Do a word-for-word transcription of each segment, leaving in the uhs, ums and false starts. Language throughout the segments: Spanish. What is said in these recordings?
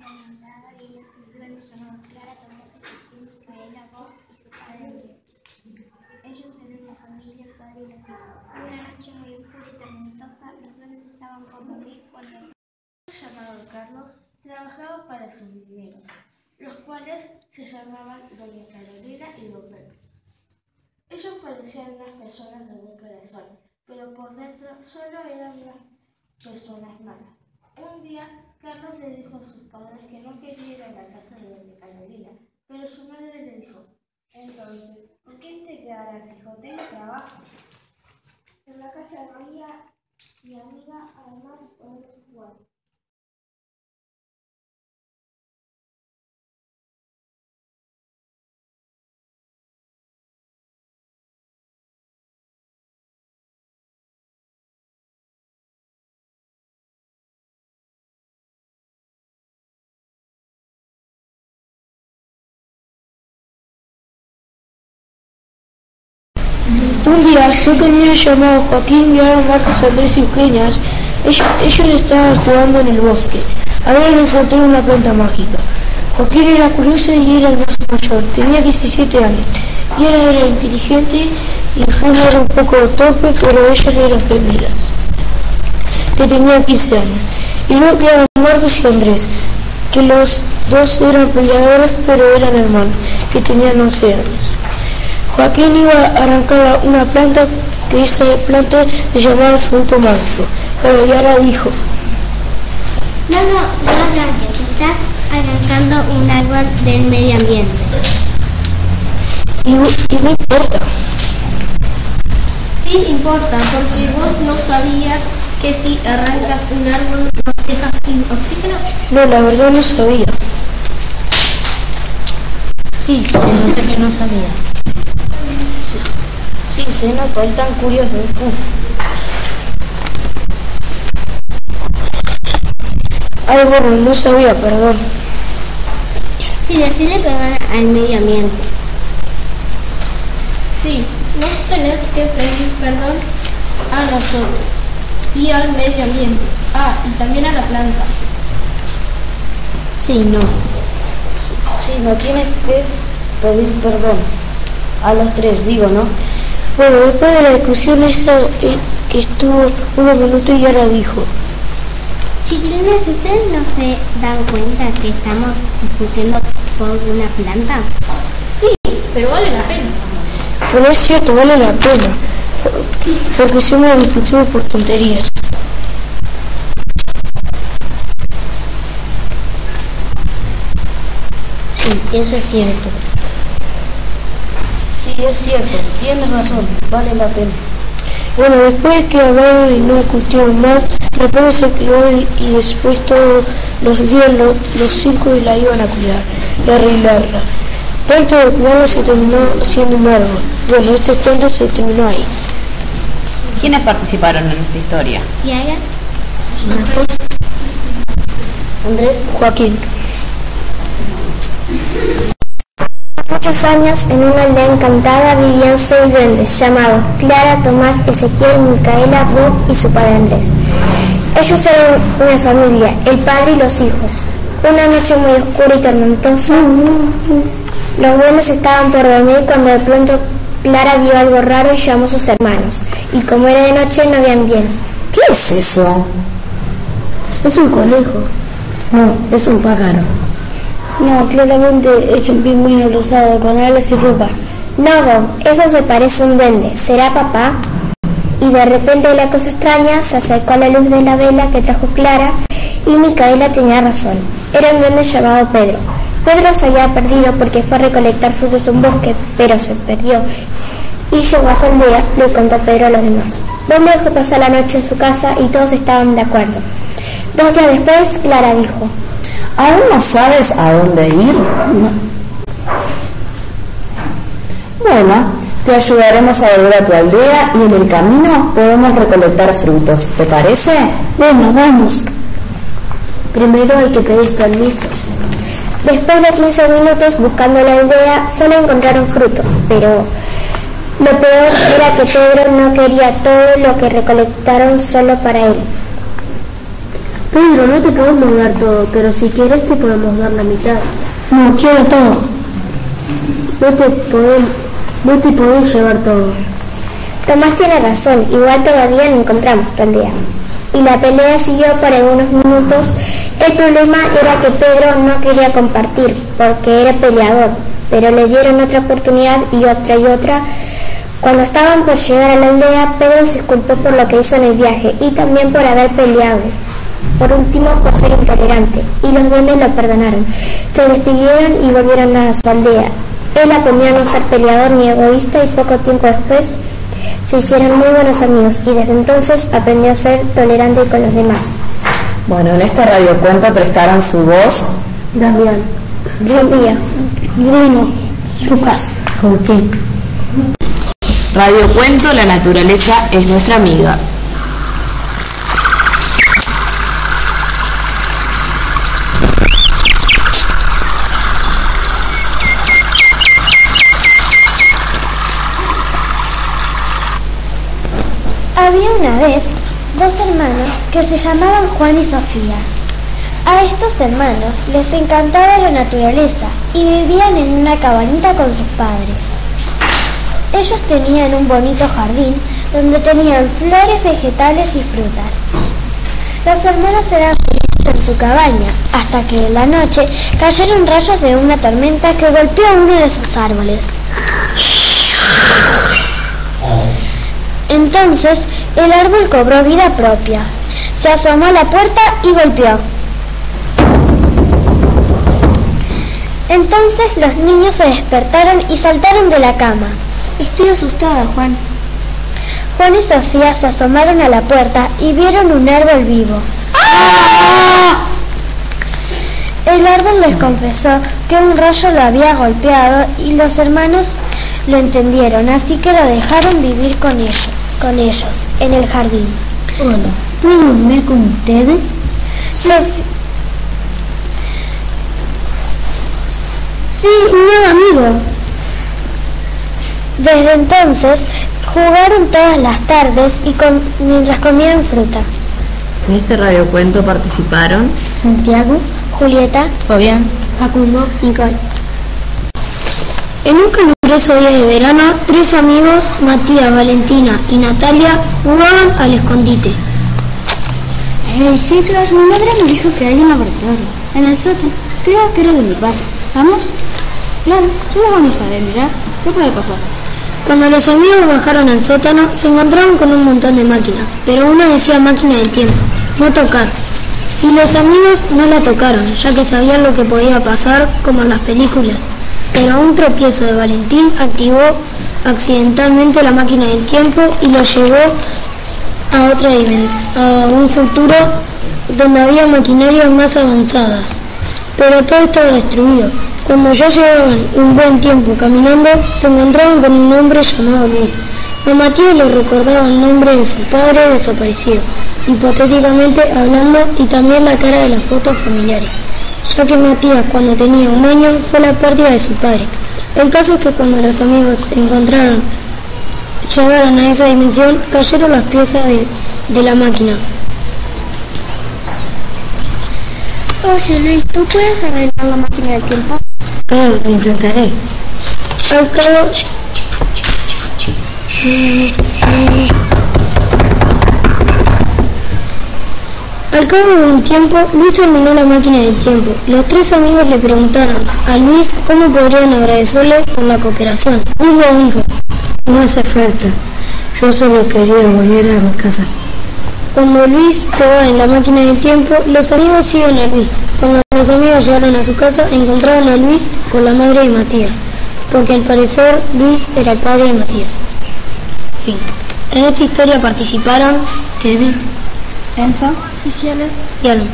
una helada y ella se duende llamado Clara, Tomás, Ezequiel, Micaela, Bob y su padre Andrés. Ellos eran la familia, el padre y los hijos. Una noche muy oscura y tormentosa, los duendes estaban por dormir cuando el llamado Carlos trabajaba para sus dineros, los cuales se llamaban Doña Carolina y Don Pepe. Ellos parecían unas personas de buen corazón, pero por dentro solo eran unas personas malas. Un día, Carlos le dijo a sus padres que no quería ir a la casa de Doña Carolina, pero su madre le dijo: entonces, ¿por qué te quedarás, hijo? Tengo trabajo. En la casa de María, mi amiga, además podemos jugar. Un día, cinco niños llamados Joaquín, Guillermo, Marcos, Andrés y Eugenia, ellos, ellos estaban jugando en el bosque. Habían encontrado una planta mágica. Joaquín era curioso y era el más mayor, tenía diecisiete años. Y era, era inteligente y Eugenia era un poco torpe, pero ellas eran gemelas, que tenían quince años. Y luego quedaban Marcos y Andrés, que los dos eran peleadores, pero eran hermanos, que tenían once años. Joaquín iba a arrancar una planta, que esa planta se llamaba fruto mágico, pero Yara dijo: No, no, no arranques, estás arrancando un árbol del medio ambiente. Y, y no importa. Sí importa, porque vos no sabías que si arrancas un árbol nos dejas sin oxígeno. No, la verdad no sabía. Sí, se nota que no sabías. Sí, sí, se nota, es tan curioso. Uf. Ay, bueno, no sabía, perdón. Sí, decirle perdón al medio ambiente. Sí, nos tenés que pedir perdón a nosotros y al medio ambiente. Ah, y también a la planta. Sí, no. Sí, no tienes que pedir perdón. A los tres, digo, ¿no? Bueno, después de la discusión esa eh, que estuvo unos minutos, Yara dijo: Chiquilines, ¿ustedes no se dan cuenta que estamos discutiendo por una planta? Sí, pero vale la pena. Pero es cierto, vale la pena, porque si no discutimos por tonterías. Sí, eso es cierto. Sí, es cierto, tienes razón, vale la pena. Bueno, después que hablaron y no discutieron más, la pena se quedó y, y después todos los días lo, los cinco la iban a cuidar y arreglarla. Tanto de cuidarla se terminó siendo un árbol. Bueno, este cuento se terminó ahí. ¿Quiénes participaron en esta historia? Yara, Marcos, Andrés, Joaquín. Muchos años, en una aldea encantada, vivían seis duendes llamados Clara, Tomás, Ezequiel, Micaela, Bob y su padre Andrés. Ellos eran una familia, el padre y los hijos. Una noche muy oscura y tormentosa, los duendes estaban por dormir cuando de pronto Clara vio algo raro y llamó a sus hermanos. Y como era de noche, no veían bien. ¿Qué es eso? Es un conejo. No, es un pájaro. No, claramente es un pingüino rosado con alas y ropa. No, Bob, eso se parece a un duende. ¿Será papá? Y de repente la cosa extraña se acercó a la luz de la vela que trajo Clara y Micaela tenía razón. Era un duende llamado Pedro. Pedro se había perdido porque fue a recolectar frutos en un bosque, pero se perdió. Y llegó a su aldea, le contó Pedro a los demás. Bob le dejó pasar la noche en su casa y todos estaban de acuerdo. Dos días después, Clara dijo: ¿Aún no sabes a dónde ir? No. Bueno, te ayudaremos a volver a tu aldea y en el camino podemos recolectar frutos. ¿Te parece? Bueno, vamos. Primero hay que pedir permiso. Después de quince minutos buscando la aldea, solo encontraron frutos, pero lo peor era que Pedro no quería todo lo que recolectaron solo para él. Pedro, no te podemos dar todo, pero si quieres te podemos dar la mitad. No, quiero todo. No te podemos, no te podés llevar todo. Tomás tiene razón, igual todavía no encontramos tu aldea. Y la pelea siguió por algunos minutos. El problema era que Pedro no quería compartir, porque era peleador, pero le dieron otra oportunidad y otra y otra. Cuando estaban por llegar a la aldea, Pedro se disculpó por lo que hizo en el viaje y también por haber peleado. Por último, por ser intolerante, y los duendes lo perdonaron. Se despidieron y volvieron a su aldea. Él aprendió a no ser peleador ni egoísta y poco tiempo después se hicieron muy buenos amigos y desde entonces aprendió a ser tolerante con los demás. Bueno, en este radiocuento prestaron su voz Damián, Sofía, Bruno, Lucas, Agustín. Radiocuento La naturaleza es nuestra amiga. Había una vez dos hermanos que se llamaban Juan y Sofía. A estos hermanos les encantaba la naturaleza y vivían en una cabañita con sus padres. Ellos tenían un bonito jardín donde tenían flores, vegetales y frutas. Los hermanos eran felices en su cabaña hasta que en la noche cayeron rayos de una tormenta que golpeó uno de sus árboles. Entonces el árbol cobró vida propia. Se asomó a la puerta y golpeó. Entonces los niños se despertaron y saltaron de la cama. Estoy asustada, Juan. Juan y Sofía se asomaron a la puerta y vieron un árbol vivo. El árbol les confesó que un rayo lo había golpeado y los hermanos lo entendieron, así que lo dejaron vivir con ellos, con ellos en el jardín. hola, ¿puedo dormir con ustedes? Sof- Sí, un nuevo amigo. Desde entonces jugaron todas las tardes y com- mientras comían fruta. En este radiocuento participaron Santiago, Julieta, Fabián, Facundo, Nicole. En un caluroso día de verano, tres amigos, Matías, Valentina y Natalia, jugaban al escondite. Hey, chicas, mi madre me dijo que hay un laboratorio en el sótano. Creo que era de mi padre. ¿Vamos? Claro, solo vamos a ver, mirar. ¿Qué puede pasar? Cuando los amigos bajaron al sótano, se encontraron con un montón de máquinas, pero una decía máquina del tiempo, no tocar. Y los amigos no la tocaron, ya que sabían lo que podía pasar, como en las películas. Pero un tropiezo de Valentín activó accidentalmente la máquina del tiempo y lo llevó a otra dimensión, a un futuro donde había maquinarias más avanzadas. Pero todo estaba destruido. Cuando ya llevaban un buen tiempo caminando, se encontraron con un hombre llamado Luis. A Matías le recordaba el nombre de su padre desaparecido, hipotéticamente hablando, y también la cara de las fotos familiares, ya que Matías, cuando tenía un año, fue la pérdida de su padre. El caso es que cuando los amigos encontraron, llegaron a esa dimensión, cayeron las piezas de, de la máquina. Oye, Luis, ¿tú puedes arreglar la máquina del tiempo? Claro, lo intentaré. Al cabo... Al cabo de un tiempo, Luis terminó la máquina del tiempo. Los tres amigos le preguntaron a Luis cómo podrían agradecerle por la cooperación. Luis le dijo: no hace falta, yo solo quería volver a mi casa. Cuando Luis se va en la máquina del tiempo, los amigos siguen a Luis. Cuando los amigos llegaron a su casa, encontraron a Luis con la madre de Matías, porque al parecer Luis era el padre de Matías. Fin. En esta historia participaron Kevin, Elsa, Tiziana, y Alon.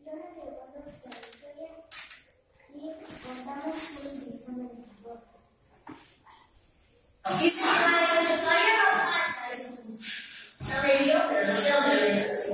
Yo no te cuento la historia y contamos cómo utilizamos nuestras voces. Y se llama la historia no me dio, pero no tengo que ver.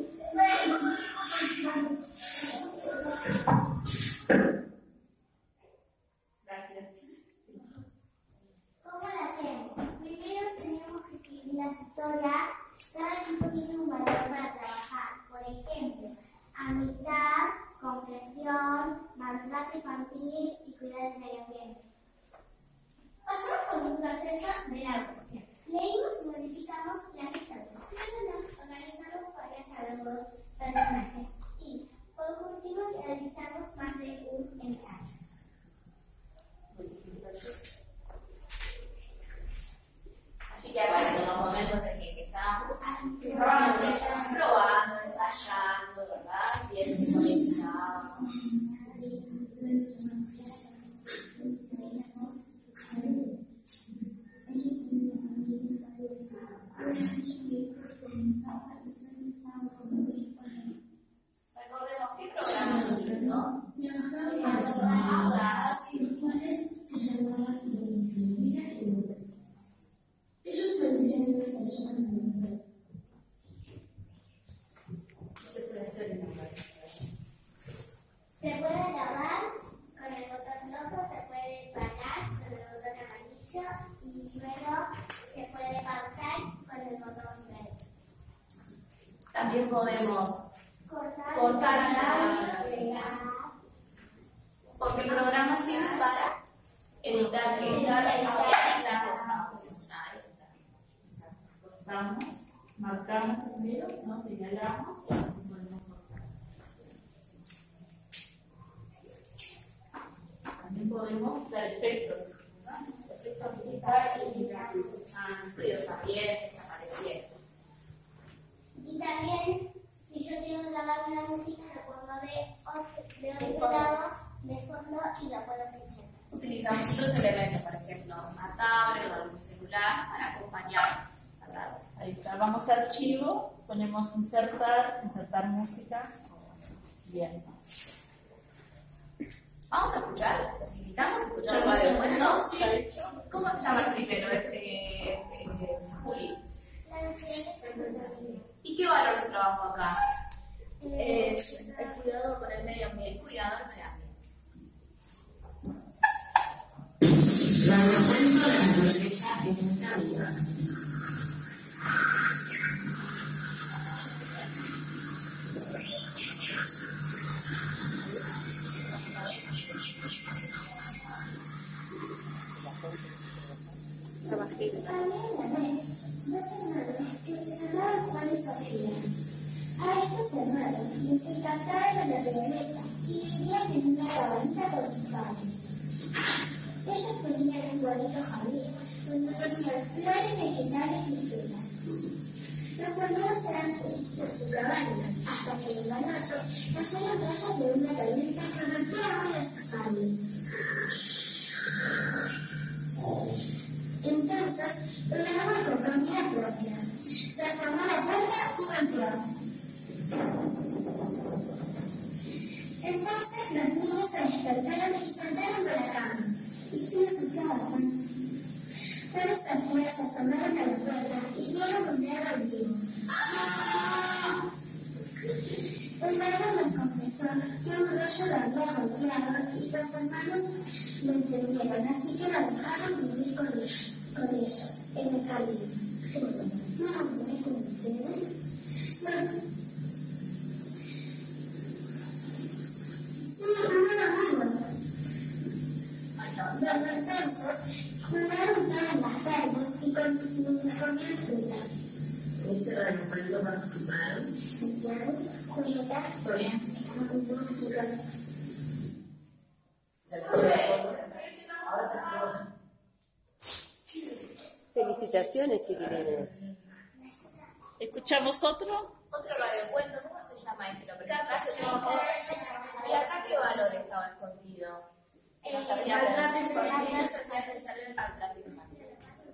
Gracias. ¿Cómo la hacemos? Primero tenemos que escribir la historia. Cada equipo tiene un valor para trabajar. Por ejemplo, amistad, comprensión, maltrato infantil y cuidado del medio ambiente. Pasamos por un proceso de elaboración. Leímos y modificamos las historias. Luego nos organizamos varias a los dos personajes. Y, por último, realizamos más de un ensayo. Así que aparecen los momentos en que estamos probando, ensayando, ¿verdad? Bien conectados. Recordemos qué programa es, ¿no? Ellos parecían una persona muy Se puede hacer en la Se puede grabar con el botón rojo, se puede parar con el botón amarillo y luego se puede pausar con el botón verde. También podemos Cortar, cortar el la- audio, pegar. porque el programa sirve para editar, editar, editar los audios. Cortamos, marcamos primero, nos señalamos y podemos cortar. También podemos dar efectos, ¿verdad? Efectos digitales y ah, Ruidos ambientes que aparecieron. Y también, si yo quiero grabar una música, lo pongo de otro, de otro lado, de fondo y lo puedo escuchar. Utilizamos otros elementos, por ejemplo, una tablet o algún celular para acompañar, ¿verdad? ahí está. Vamos a archivo, ponemos insertar, insertar música. Bien. Vamos a escuchar, los invitamos a escuchar Radio Puesto. ¿Está hecho? ¿Cómo se llama el primero? Este, eh, Juli. La ansiedad es el ¿Y qué valor se trabajó acá? Es El cuidado con el medio ambiente. Cuidado del medio ambiente. Había una vez dos hermanos que se llamaban Juan y Sofía. A estos hermanos les encantaba la naturaleza y vivían en una cabañita con sus padres. Ellos tenían un bonito jardín donde tenían flores, vegetales y frutas. Los hermanos eran felices en su cabaña hasta que en la noche cayeron rayos de una tormenta que golpeaba a sus árboles. Entonces, el árbol con comida propia. Se asomó a la puerta y golpeó. Entonces los niños se despertaron y saltaron por la cama. Estoy asustada, Juan. Juan y Sofía se asomaron a la puerta y vieron un dragón vivo. El dragón les confesó que un rayo lo había golpeado y los hermanos lo entendieron, así que lo dejaron vivir con ellos. Con ellos, en el jardín. ¿No hablaré con ustedes? Sí. Sí, no, no, no. Bueno, entonces, jugaron todas las tardes y comían fruta. ¿En qué momento participaron? Santiago, Julieta, Sonia. Facundo y Ron. Ahora se acabó. Felicitaciones, chiquilines. ¿Escuchamos otro? Otro radiocuento, ¿cómo se llama este? Lo presenta hace tiempo. ¿Y acá qué valor estaba escondido? Nos hacía pensar en el maltrato infantil.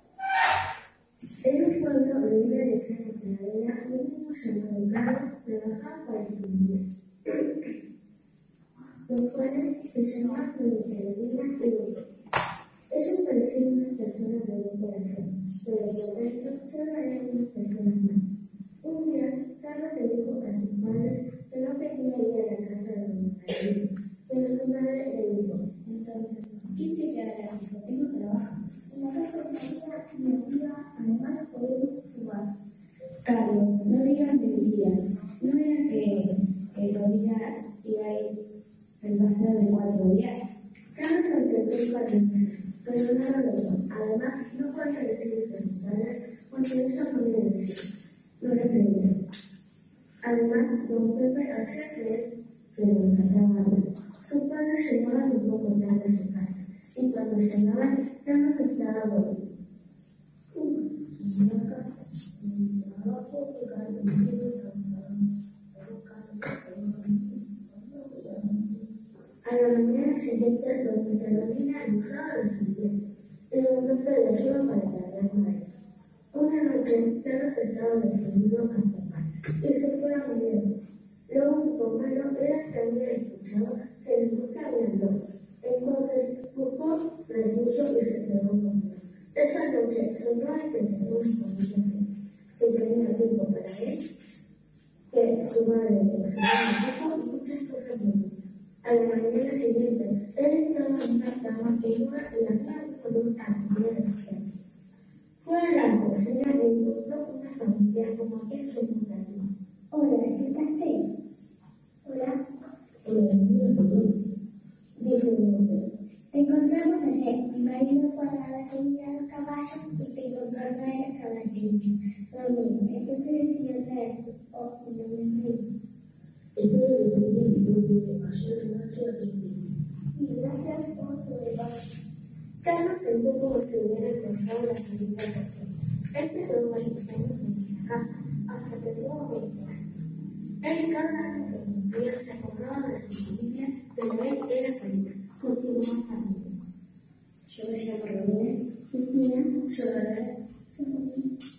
En un pueblo de una lejana pradera, un niño llamado Carlos trabajaba para su familia. los cuales se llamaban Carolina y Lupe. Ellos parecían unas personas de buen corazón, pero por dentro solo eran unas personas malas. Un día, Carlos le dijo a sus padres que no quería ir a la casa de Doña Carolina, pero su madre le dijo: entonces, ¿quién te quedarás, hijo? Tengo trabajo. En la casa de mi amiga, además podemos jugar. Carlos, no digas mentiras. No era que, que Doña iba a ir el paseo de cuatro días. Carlos lo entendió cuatro meses, pero no lo logró. Además, no podía decirles a sus padres cuando ella podía decir. No le creyeron. Además, don Pepe hacía creer que lo encantaba algo. Sus padres llegaban un poco tarde a su casa, y cuando llegaban, Carlos estaba dormido. En la casa, mi trabajo de carpintero a la mañana siguiente, doña Carolina usaba el siguiente, pero don Pepe le ayudó para cargar madera. Una noche, Carlos estaba decidido a tomar y se fue a morir. Lo único malo era que había escuchado que en busca había dos. Entonces buscó refugio y se quedó conmigo. Esa noche soñó que tenía una familia que tenía tiempo para él, que su madre le enseñaba y muchas cosas bonitas. A la mañana siguiente, él estaba en una cama que iba en la cama con un amigo de cielo. Fue a la cocina y encontró una familia como que es un mundo. Hola, ¿despertaste? Hola. Hola, dijo un hombre. Te encontramos ayer. Mi marido fue a la comida a los caballos y te encontró traer a caballito. Dormido. Entonces decidió traerte. Oh, y no me fui. Espero que te bien porque ayer noche a sí, gracias por tu despacho. Carlos sentó como si hubiera empezado la salida al café. Él se quedó varios años en esa casa hasta que tuvo veinte años. Él cada año que cumplía se acordaba de su familia, pero él era feliz con su más amigo. Yo me llamo Romina, Cristina, Soledad, Sofía.